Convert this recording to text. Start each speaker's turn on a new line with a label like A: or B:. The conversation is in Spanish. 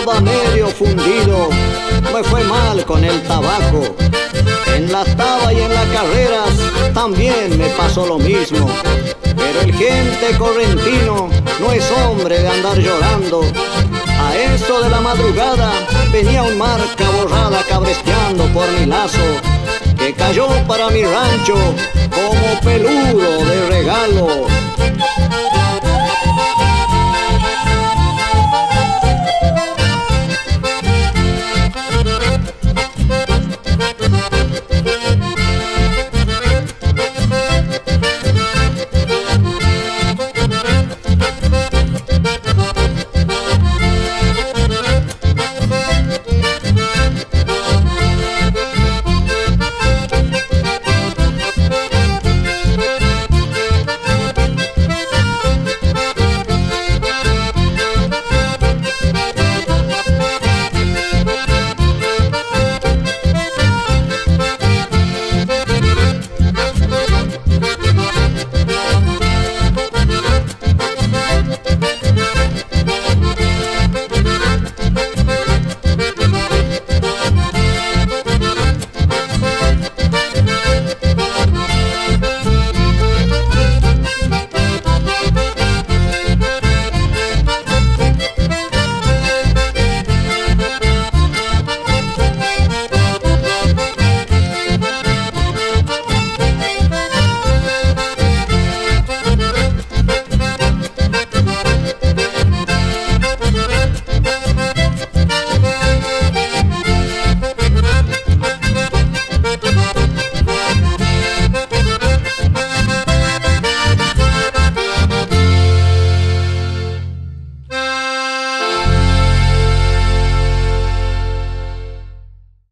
A: andaba medio fundido, me fue mal con el tabaco. En las tabas y en las carreras también me pasó lo mismo. Pero el gente correntino no es hombre de andar llorando. A eso de la madrugada venía un marca borrada cabresteando por mi lazo, que cayó para mi rancho como peludo